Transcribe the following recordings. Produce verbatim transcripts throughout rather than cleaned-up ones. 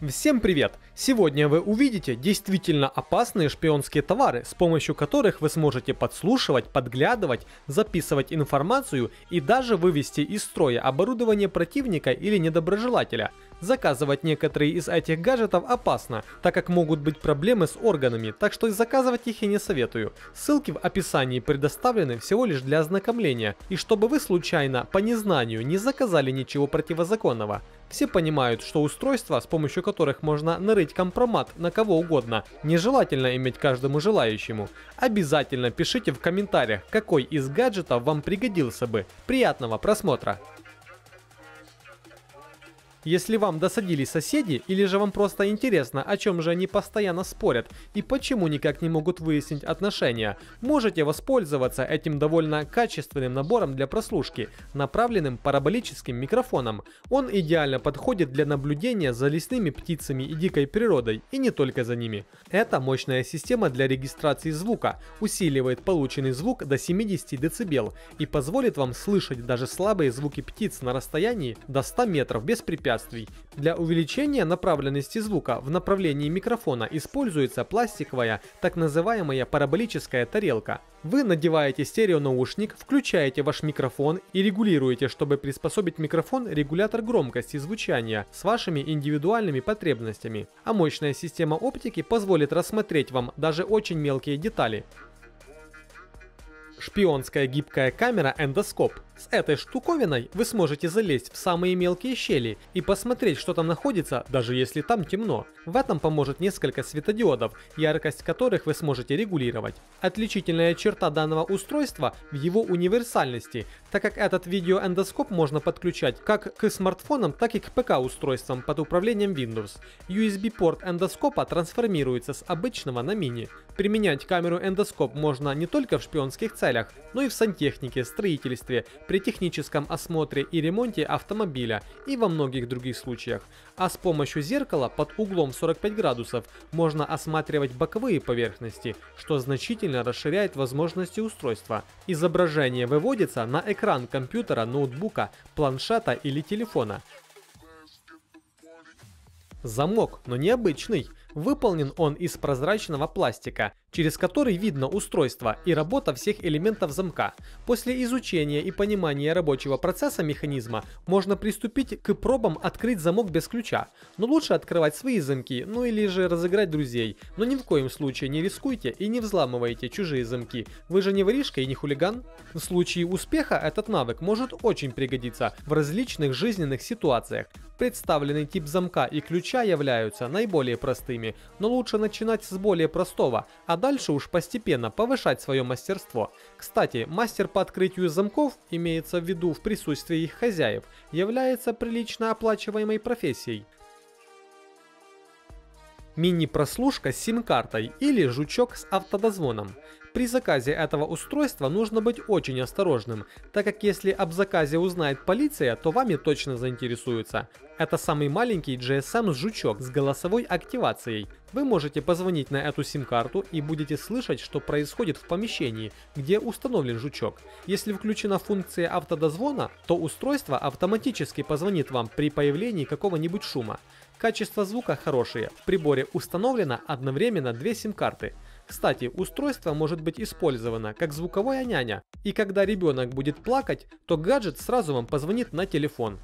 Всем привет! Сегодня вы увидите действительно опасные шпионские товары, с помощью которых вы сможете подслушивать, подглядывать, записывать информацию и даже вывести из строя оборудование противника или недоброжелателя. Заказывать некоторые из этих гаджетов опасно, так как могут быть проблемы с органами, так что заказывать их я не советую. Ссылки в описании предоставлены всего лишь для ознакомления, и чтобы вы случайно, по незнанию, не заказали ничего противозаконного. Все понимают, что устройства, с помощью которых можно нарыть компромат на кого угодно, нежелательно иметь каждому желающему. Обязательно пишите в комментариях, какой из гаджетов вам пригодился бы. Приятного просмотра! Если вам досадили соседи, или же вам просто интересно, о чем же они постоянно спорят и почему никак не могут выяснить отношения, можете воспользоваться этим довольно качественным набором для прослушки, направленным параболическим микрофоном. Он идеально подходит для наблюдения за лесными птицами и дикой природой, и не только за ними. Это мощная система для регистрации звука, усиливает полученный звук до семидесяти децибел и позволит вам слышать даже слабые звуки птиц на расстоянии до ста метров без препятствий. Для увеличения направленности звука в направлении микрофона используется пластиковая, так называемая параболическая тарелка. Вы надеваете стереонаушник, включаете ваш микрофон и регулируете, чтобы приспособить микрофон, регулятор громкости звучания с вашими индивидуальными потребностями. А мощная система оптики позволит рассмотреть вам даже очень мелкие детали. Шпионская гибкая камера эндоскоп. С этой штуковиной вы сможете залезть в самые мелкие щели и посмотреть, что там находится, даже если там темно. В этом поможет несколько светодиодов, яркость которых вы сможете регулировать. Отличительная черта данного устройства в его универсальности, так как этот видеоэндоскоп можно подключать как к смартфонам, так и к ПК-устройствам под управлением Windows. ю эс би-порт эндоскопа трансформируется с обычного на мини. Применять камеру эндоскоп можно не только в шпионских целях, но и в сантехнике, строительстве, при техническом осмотре и ремонте автомобиля и во многих других случаях. А с помощью зеркала под углом сорок пять градусов можно осматривать боковые поверхности, что значительно расширяет возможности устройства. Изображение выводится на экран компьютера, ноутбука, планшета или телефона. Замок, но необычный. Выполнен он из прозрачного пластика, через который видно устройство и работа всех элементов замка. После изучения и понимания рабочего процесса механизма можно приступить к пробам открыть замок без ключа. Но лучше открывать свои замки, ну или же разыграть друзей. Но ни в коем случае не рискуйте и не взламывайте чужие замки. Вы же не воришка и не хулиган. В случае успеха этот навык может очень пригодиться в различных жизненных ситуациях. Представленный тип замка и ключа являются наиболее простыми, но лучше начинать с более простого, а дальше уж постепенно повышать свое мастерство. Кстати, мастер по открытию замков, имеется в виду в присутствии их хозяев, является прилично оплачиваемой профессией. Мини-прослушка с сим-картой или жучок с автодозвоном. При заказе этого устройства нужно быть очень осторожным, так как если об заказе узнает полиция, то вами точно заинтересуются. Это самый маленький джи эс эм-жучок с голосовой активацией. Вы можете позвонить на эту сим-карту и будете слышать, что происходит в помещении, где установлен жучок. Если включена функция автодозвона, то устройство автоматически позвонит вам при появлении какого-нибудь шума. Качество звука хорошее, в приборе установлено одновременно две сим-карты. Кстати, устройство может быть использовано как звуковая няня, и когда ребенок будет плакать, то гаджет сразу вам позвонит на телефон.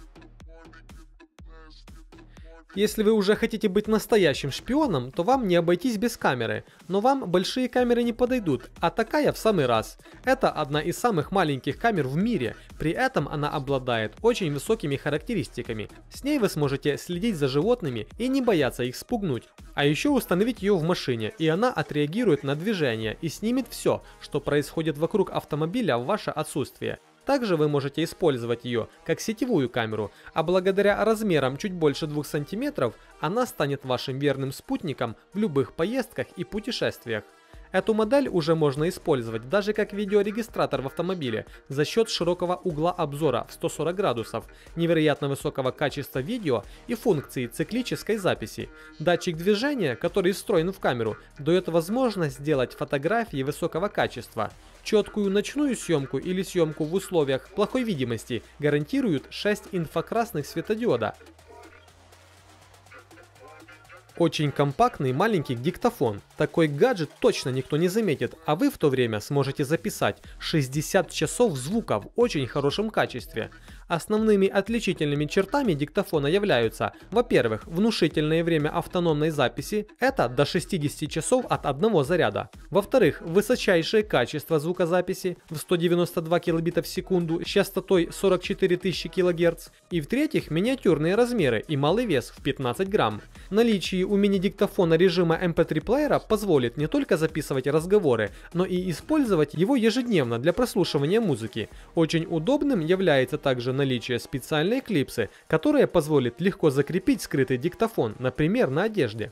Если вы уже хотите быть настоящим шпионом, то вам не обойтись без камеры, но вам большие камеры не подойдут, а такая в самый раз. Это одна из самых маленьких камер в мире, при этом она обладает очень высокими характеристиками. С ней вы сможете следить за животными и не бояться их спугнуть. А еще установить ее в машине, и она отреагирует на движение и снимет все, что происходит вокруг автомобиля в ваше отсутствие. Также вы можете использовать ее как сетевую камеру, а благодаря размерам чуть больше двух сантиметров она станет вашим верным спутником в любых поездках и путешествиях. Эту модель уже можно использовать даже как видеорегистратор в автомобиле за счет широкого угла обзора в сто сорок градусов, невероятно высокого качества видео и функции циклической записи. Датчик движения, который встроен в камеру, дает возможность сделать фотографии высокого качества. Четкую ночную съемку или съемку в условиях плохой видимости гарантируют шесть инфракрасных светодиода. Очень компактный маленький диктофон. Такой гаджет точно никто не заметит, а вы в то время сможете записать шестьдесят часов звука в очень хорошем качестве. Основными отличительными чертами диктофона являются, во-первых, внушительное время автономной записи, это до шестидесяти часов от одного заряда. Во-вторых, высочайшее качество звукозаписи в сто девяносто два килобита в секунду с частотой сорок четыре тысячи килогерц. И в-третьих, миниатюрные размеры и малый вес в пятнадцать грамм. Наличие у мини-диктофона режима эм пэ три плеера позволит не только записывать разговоры, но и использовать его ежедневно для прослушивания музыки. Очень удобным является также наличие специальной клипсы, которая позволит легко закрепить скрытый диктофон, например, на одежде.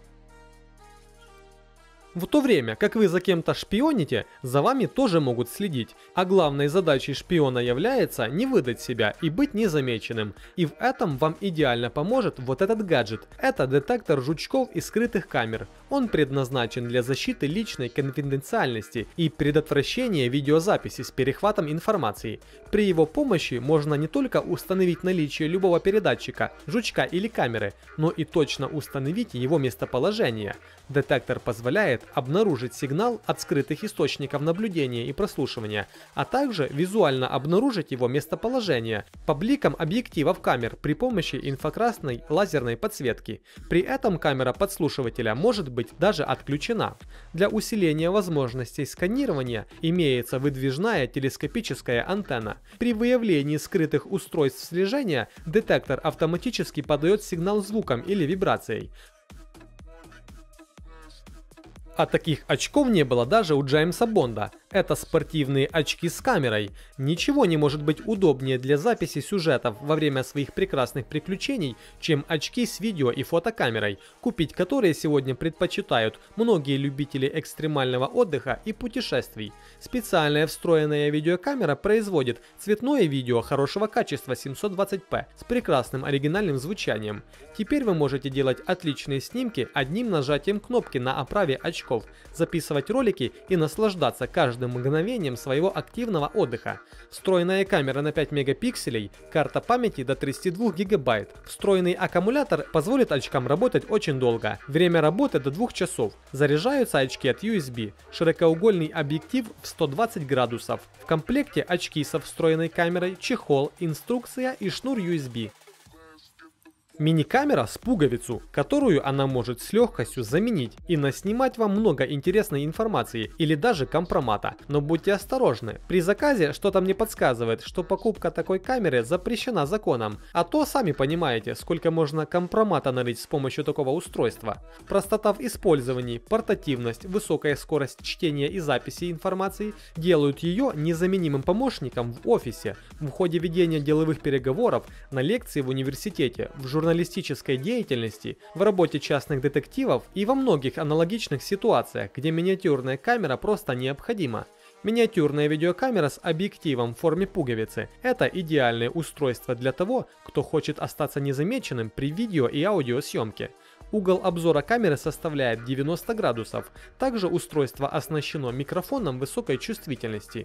В то время, как вы за кем-то шпионите, за вами тоже могут следить, а главной задачей шпиона является не выдать себя и быть незамеченным. И в этом вам идеально поможет вот этот гаджет. Это детектор жучков и скрытых камер. Он предназначен для защиты личной конфиденциальности и предотвращения видеозаписи с перехватом информации. При его помощи можно не только установить наличие любого передатчика, жучка или камеры, но и точно установить его местоположение. Детектор позволяет обнаружить сигнал от скрытых источников наблюдения и прослушивания, а также визуально обнаружить его местоположение по бликам объективов камер при помощи инфракрасной лазерной подсветки. При этом камера подслушивателя может быть даже отключена. Для усиления возможностей сканирования имеется выдвижная телескопическая антенна. При выявлении скрытых устройств слежения детектор автоматически подает сигнал звуком или вибрацией. А таких очков не было даже у Джеймса Бонда. Это спортивные очки с камерой. Ничего не может быть удобнее для записи сюжетов во время своих прекрасных приключений, чем очки с видео и фотокамерой, купить которые сегодня предпочитают многие любители экстремального отдыха и путешествий. Специальная встроенная видеокамера производит цветное видео хорошего качества семьсот двадцать пэ с прекрасным оригинальным звучанием. Теперь вы можете делать отличные снимки одним нажатием кнопки на оправе очков, записывать ролики и наслаждаться каждым мгновением своего активного отдыха. Встроенная камера на пять мегапикселей, карта памяти до тридцати двух гигабайт. Встроенный аккумулятор позволит очкам работать очень долго. Время работы до двух часов. Заряжаются очки от ю эс би. Широкоугольный объектив в сто двадцать градусов. В комплекте очки со встроенной камерой, чехол, инструкция и шнур ю эс би. Мини-камера с пуговицу, которую она может с легкостью заменить и наснимать вам много интересной информации или даже компромата. Но будьте осторожны, при заказе что-то мне подсказывает, что покупка такой камеры запрещена законом, а то сами понимаете, сколько можно компромата нарыть с помощью такого устройства. Простота в использовании, портативность, высокая скорость чтения и записи информации делают ее незаменимым помощником в офисе, в ходе ведения деловых переговоров, на лекции в университете, в журналистике, журналистической деятельности, в работе частных детективов и во многих аналогичных ситуациях, где миниатюрная камера просто необходима. Миниатюрная видеокамера с объективом в форме пуговицы – это идеальное устройство для того, кто хочет остаться незамеченным при видео и аудиосъемке. Угол обзора камеры составляет девяносто градусов. Также устройство оснащено микрофоном высокой чувствительности.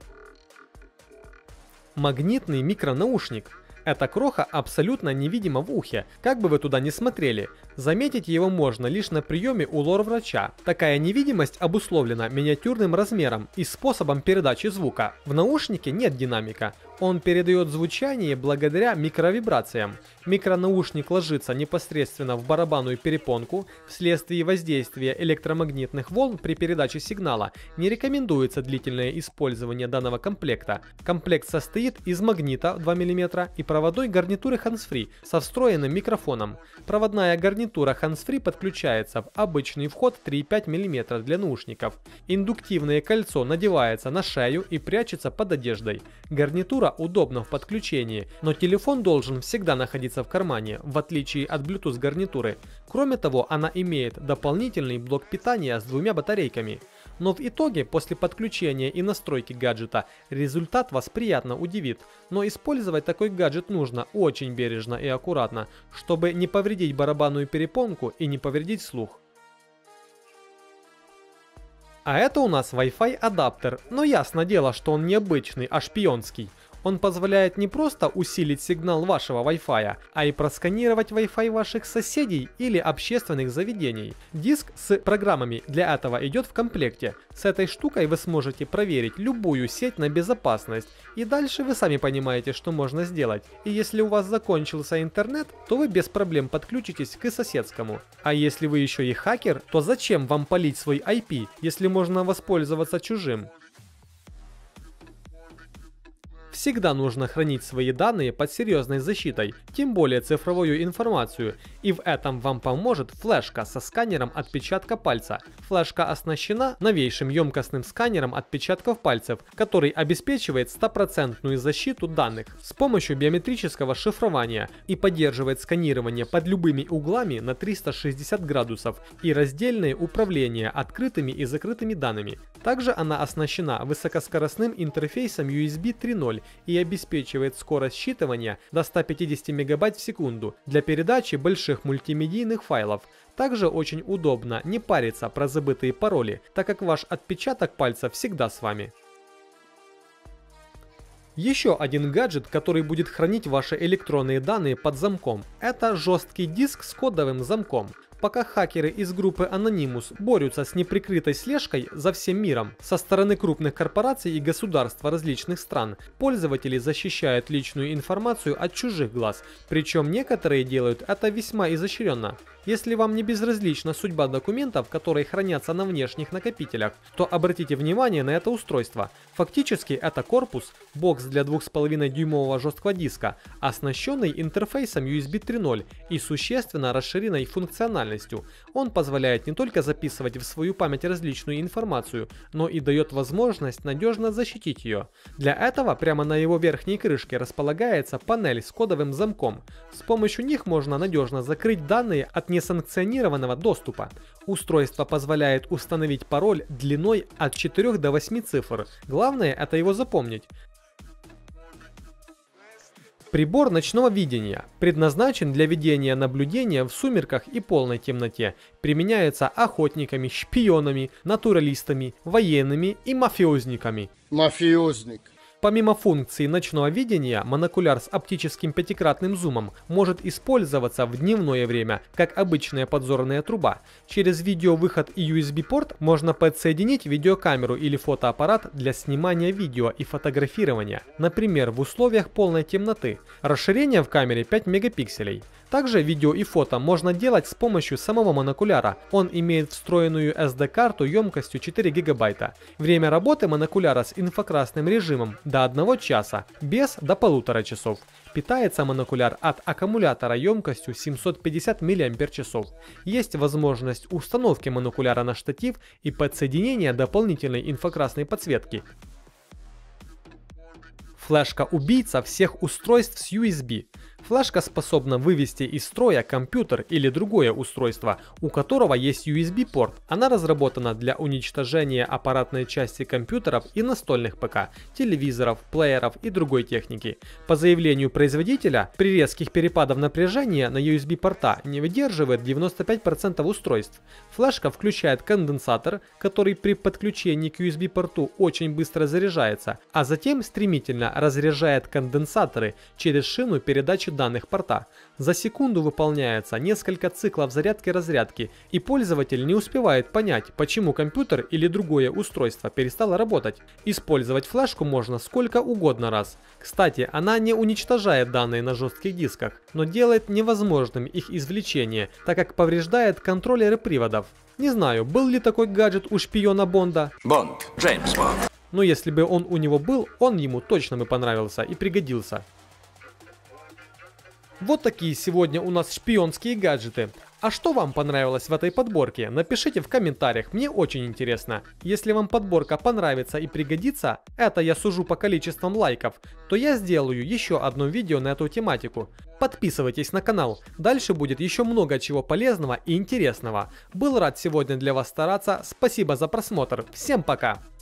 Магнитный микронаушник. Эта кроха абсолютно невидима в ухе, как бы вы туда ни смотрели. Заметить его можно лишь на приеме у лор-врача. Такая невидимость обусловлена миниатюрным размером и способом передачи звука. В наушнике нет динамика. Он передает звучание благодаря микровибрациям. Микронаушник ложится непосредственно в барабанную перепонку. Вследствие воздействия электромагнитных волн при передаче сигнала не рекомендуется длительное использование данного комплекта. Комплект состоит из магнита два миллиметра и проводной гарнитуры hands-free со встроенным микрофоном. Проводная гарнитура hands-free подключается в обычный вход три и пять миллиметра для наушников. Индуктивное кольцо надевается на шею и прячется под одеждой. Гарнитура удобна в подключении, но телефон должен всегда находиться в кармане, в отличие от Bluetooth гарнитуры. Кроме того, она имеет дополнительный блок питания с двумя батарейками. Но в итоге, после подключения и настройки гаджета, результат вас приятно удивит. Но использовать такой гаджет нужно очень бережно и аккуратно, чтобы не повредить барабанную перепонку и не повредить слух. А это у нас Wi-Fi адаптер, но ясно дело, что он не обычный, а шпионский. Он позволяет не просто усилить сигнал вашего Wi-Fi, а и просканировать Wi-Fi ваших соседей или общественных заведений. Диск с программами для этого идет в комплекте. С этой штукой вы сможете проверить любую сеть на безопасность, и дальше вы сами понимаете, что можно сделать. И если у вас закончился интернет, то вы без проблем подключитесь к соседскому. А если вы еще и хакер, то зачем вам палить свой ай пи, если можно воспользоваться чужим? Всегда нужно хранить свои данные под серьезной защитой, тем более цифровую информацию, и в этом вам поможет флешка со сканером отпечатка пальца. Флешка оснащена новейшим емкостным сканером отпечатков пальцев, который обеспечивает стопроцентную защиту данных с помощью биометрического шифрования и поддерживает сканирование под любыми углами на триста шестьдесят градусов и раздельное управление открытыми и закрытыми данными. Также она оснащена высокоскоростным интерфейсом ю эс би три ноль и обеспечивает скорость считывания до ста пятидесяти мегабайт в секунду для передачи больших мультимедийных файлов. Также очень удобно не париться про забытые пароли, так как ваш отпечаток пальца всегда с вами. Еще один гаджет, который будет хранить ваши электронные данные под замком, это жесткий диск с кодовым замком. Пока хакеры из группы Anonymous борются с неприкрытой слежкой за всем миром со стороны крупных корпораций и государств различных стран, пользователи защищают личную информацию от чужих глаз, причем некоторые делают это весьма изощренно. Если вам не безразлична судьба документов, которые хранятся на внешних накопителях, то обратите внимание на это устройство. Фактически это корпус, бокс для двух с половиной дюймового жесткого диска, оснащенный интерфейсом ю эс би три ноль и существенно расширенной функциональностью. Он позволяет не только записывать в свою память различную информацию, но и дает возможность надежно защитить ее. Для этого прямо на его верхней крышке располагается панель с кодовым замком. С помощью них можно надежно закрыть данные от несанкционированного доступа. Устройство позволяет установить пароль длиной от четырёх до восьми цифр. Главное это его запомнить. Прибор ночного видения предназначен для ведения наблюдения в сумерках и полной темноте. Применяется охотниками, шпионами, натуралистами, военными и мафиозниками. Мафиозник. Помимо функции ночного видения, монокуляр с оптическим пятикратным зумом может использоваться в дневное время, как обычная подзорная труба. Через видеовыход и ю эс би порт можно подсоединить видеокамеру или фотоаппарат для снимания видео и фотографирования, например, в условиях полной темноты. Расширение в камере пять мегапикселей. Также видео и фото можно делать с помощью самого монокуляра. Он имеет встроенную эс ди-карту емкостью четыре гигабайта. Время работы монокуляра с инфракрасным режимом до одного часа, без до полутора часов. Питается монокуляр от аккумулятора емкостью семьсот пятьдесят миллиампер-часов. Есть возможность установки монокуляра на штатив и подсоединения дополнительной инфракрасной подсветки. Флешка-убийца всех устройств с ю эс би. Флешка способна вывести из строя компьютер или другое устройство, у которого есть ю эс би-порт. Она разработана для уничтожения аппаратной части компьютеров и настольных ПК, телевизоров, плееров и другой техники. По заявлению производителя, при резких перепадах напряжения на ю эс би-порта не выдерживает девяносто пять процентов устройств. Флешка включает конденсатор, который при подключении к ю эс би-порту очень быстро заряжается, а затем стремительно разряжает конденсаторы через шину передачи данных порта. За секунду выполняется несколько циклов зарядки-разрядки, и пользователь не успевает понять, почему компьютер или другое устройство перестало работать. Использовать флешку можно сколько угодно раз. Кстати, она не уничтожает данные на жестких дисках, но делает невозможным их извлечение, так как повреждает контроллеры приводов. Не знаю, был ли такой гаджет у шпиона Бонда? Бонд, Джеймс Бонд. Но если бы он у него был, он ему точно бы понравился и пригодился. Вот такие сегодня у нас шпионские гаджеты. А что вам понравилось в этой подборке? Напишите в комментариях, мне очень интересно. Если вам подборка понравится и пригодится, это я сужу по количествам лайков, то я сделаю еще одно видео на эту тематику. Подписывайтесь на канал, дальше будет еще много чего полезного и интересного. Был рад сегодня для вас стараться, спасибо за просмотр, всем пока!